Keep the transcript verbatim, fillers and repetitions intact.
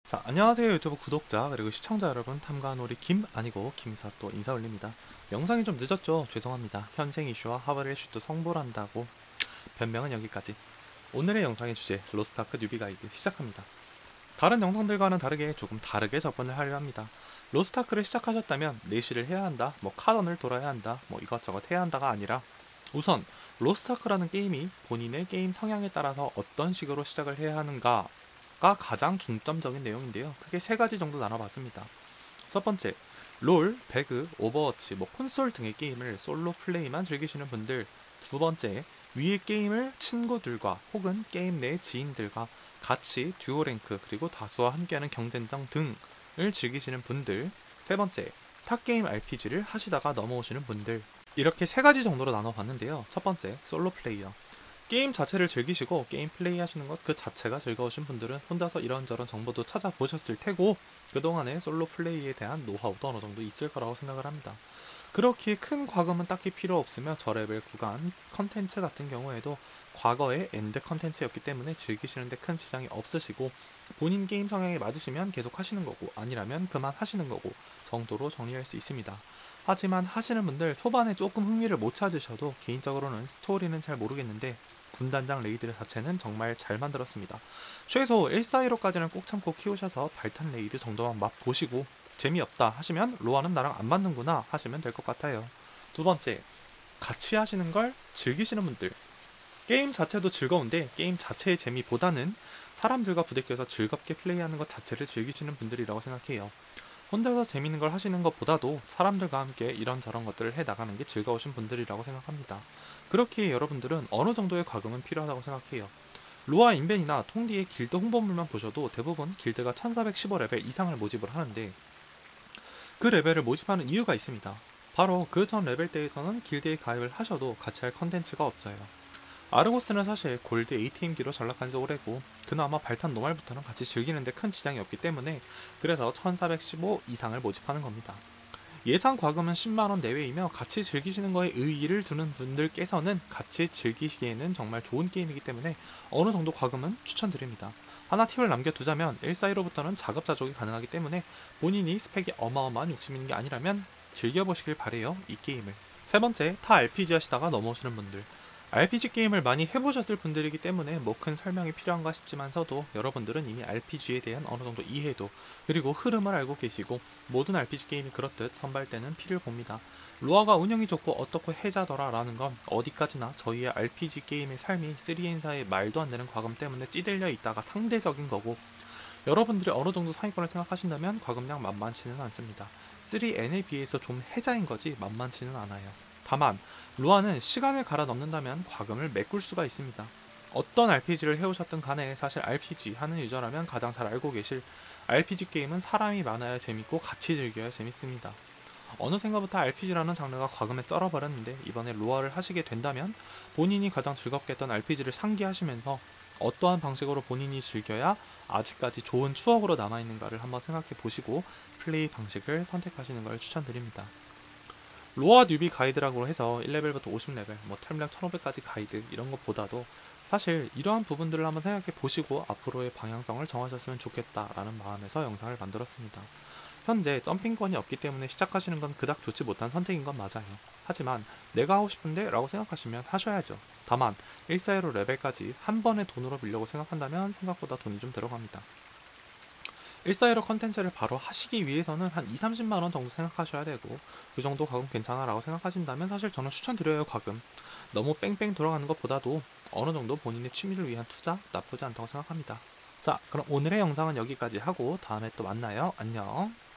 자, 안녕하세요 유튜브 구독자 그리고 시청자 여러분, 탐관오리 김 아니고 김사 또 인사 올립니다. 영상이 좀 늦었죠? 죄송합니다. 현생 이슈와 하버를 이슈도 성불한다고 변명은 여기까지. 오늘의 영상의 주제 로스트아크 뉴비 가이드 시작합니다. 다른 영상들과는 다르게 조금 다르게 접근을 하려 합니다. 로스트아크를 시작하셨다면 내실을 해야 한다, 뭐 카던을 돌아야 한다, 뭐 이것저것 해야 한다가 아니라 우선 로스트아크라는 게임이 본인의 게임 성향에 따라서 어떤 식으로 시작을 해야 하는가 가 가장 중점적인 내용인데요. 크게 세 가지 정도 나눠봤습니다. 첫 번째, 롤, 배그, 오버워치, 뭐 콘솔 등의 게임을 솔로 플레이만 즐기시는 분들. 두 번째, 위의 게임을 친구들과 혹은 게임 내 지인들과 같이 듀오 랭크 그리고 다수와 함께하는 경쟁전 등을 즐기시는 분들. 세 번째, 탑게임 알피지를 하시다가 넘어오시는 분들. 이렇게 세 가지 정도로 나눠봤는데요. 첫 번째, 솔로 플레이어. 게임 자체를 즐기시고 게임 플레이 하시는 것 그 자체가 즐거우신 분들은 혼자서 이런저런 정보도 찾아보셨을 테고 그동안의 솔로 플레이에 대한 노하우도 어느 정도 있을 거라고 생각을 합니다. 그렇게 큰 과금은 딱히 필요 없으며 저레벨 구간 컨텐츠 같은 경우에도 과거의 엔드 컨텐츠였기 때문에 즐기시는데 큰 지장이 없으시고 본인 게임 성향에 맞으시면 계속 하시는 거고 아니라면 그만 하시는 거고 정도로 정리할 수 있습니다. 하지만 하시는 분들 초반에 조금 흥미를 못 찾으셔도 개인적으로는 스토리는 잘 모르겠는데 군단장 레이드 자체는 정말 잘 만들었습니다. 최소 일사일오까지는 꼭 참고 키우셔서 발탄 레이드 정도만 맛보시고 재미없다 하시면 로아는 나랑 안 맞는구나 하시면 될 것 같아요. 두 번째, 같이 하시는 걸 즐기시는 분들. 게임 자체도 즐거운데 게임 자체의 재미보다는 사람들과 부대껴서 즐겁게 플레이하는 것 자체를 즐기시는 분들이라고 생각해요. 혼자서 재밌는 걸 하시는 것보다도 사람들과 함께 이런저런 것들을 해 나가는 게 즐거우신 분들이라고 생각합니다. 그렇기에 여러분들은 어느 정도의 과금은 필요하다고 생각해요. 로아 인벤이나 통디의 길드 홍보물만 보셔도 대부분 길드가 천사백십오 레벨 이상을 모집을 하는데 그 레벨을 모집하는 이유가 있습니다. 바로 그 전 레벨대에서는 길드에 가입을 하셔도 같이 할 컨텐츠가 없어요. 아르고스는 사실 골드 에이티엠기로 전락한 지 오래고 그나마 발탄 노말부터는 같이 즐기는데 큰 지장이 없기 때문에 그래서 천사백십오 이상을 모집하는 겁니다. 예상 과금은 십만원 내외이며 같이 즐기시는 거에 의의를 두는 분들께서는 같이 즐기시기에는 정말 좋은 게임이기 때문에 어느 정도 과금은 추천드립니다. 하나 팁을 남겨두자면 일사일오부터는 자급자족이 가능하기 때문에 본인이 스펙이 어마어마한 욕심 있는 게 아니라면 즐겨보시길 바래요, 이 게임을. 세 번째, 타 알피지 하시다가 넘어오시는 분들. 알피지 게임을 많이 해보셨을 분들이기 때문에 뭐 큰 설명이 필요한가 싶지만서도 여러분들은 이미 알피지에 대한 어느 정도 이해도 그리고 흐름을 알고 계시고 모든 알피지 게임이 그렇듯 선발대는 피를 봅니다. 로아가 운영이 좋고 어떻고 해자더라 라는 건 어디까지나 저희의 알피지 게임의 삶이 쓰리엔사의 말도 안 되는 과금 때문에 찌들려 있다가 상대적인 거고 여러분들이 어느 정도 상위권을 생각하신다면 과금량 만만치는 않습니다. 쓰리엔에 비해서 좀 해자인 거지 만만치는 않아요. 다만 로아는 시간을 갈아 넣는다면 과금을 메꿀 수가 있습니다. 어떤 알피지를 해오셨든 간에 사실 알피지 하는 유저라면 가장 잘 알고 계실 알피지 게임은 사람이 많아야 재밌고 같이 즐겨야 재밌습니다. 어느샌가부터 알피지라는 장르가 과금에 쩔어버렸는데 이번에 로아를 하시게 된다면 본인이 가장 즐겁게 했던 알피지를 상기하시면서 어떠한 방식으로 본인이 즐겨야 아직까지 좋은 추억으로 남아있는가를 한번 생각해 보시고 플레이 방식을 선택하시는 걸 추천드립니다. 로아 뉴비 가이드라고 해서 일 레벨부터 오십 레벨, 뭐 템량 천오백까지 가이드 이런 것보다도 사실 이러한 부분들을 한번 생각해 보시고 앞으로의 방향성을 정하셨으면 좋겠다라는 마음에서 영상을 만들었습니다. 현재 점핑권이 없기 때문에 시작하시는 건 그닥 좋지 못한 선택인 건 맞아요. 하지만 내가 하고 싶은데 라고 생각하시면 하셔야죠. 다만 일사일오 레벨까지 한 번에 돈으로 밀려고 생각한다면 생각보다 돈이 좀 들어갑니다. 일사일오 컨텐츠를 바로 하시기 위해서는 한 이, 삼십만원 정도 생각하셔야 되고 그 정도 과금 괜찮아 라고 생각하신다면 사실 저는 추천드려요. 과금 너무 뺑뺑 돌아가는 것보다도 어느 정도 본인의 취미를 위한 투자 나쁘지 않다고 생각합니다. 자, 그럼 오늘의 영상은 여기까지 하고 다음에 또 만나요. 안녕.